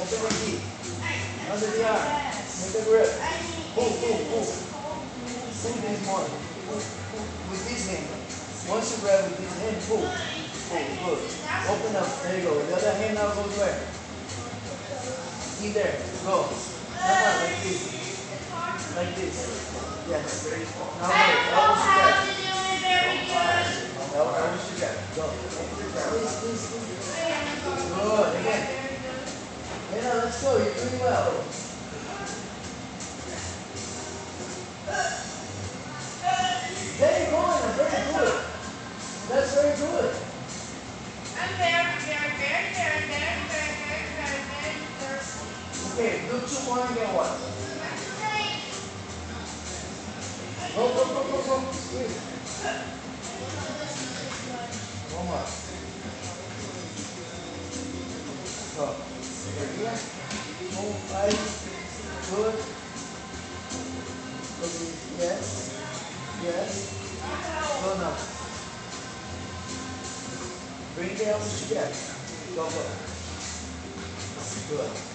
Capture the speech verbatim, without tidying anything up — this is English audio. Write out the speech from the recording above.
Open the key. Under the arm. Make a grip. Pull, pull, pull. Pull this one. With this hand. Once you grab with this hand, pull. Pull, good. Open up. There you go. The other hand now goes where? In there. Go. Now, like this. Like this. Yes. Now wait. Elbows together. Elbows together. Go. Please, please, please. Good. Again. Hey, now let's go. You're doing well. There you go. Very good. That's very good. I'm very, very, very, very, very, very, very, very, very thirsty. Okay, do two more and get one. Go, go, go, go, go. Squeeze. One more. Go. Again. Move, five. Good. Yes. Yes. Go now. Bring the elbows together. Go, go. Good.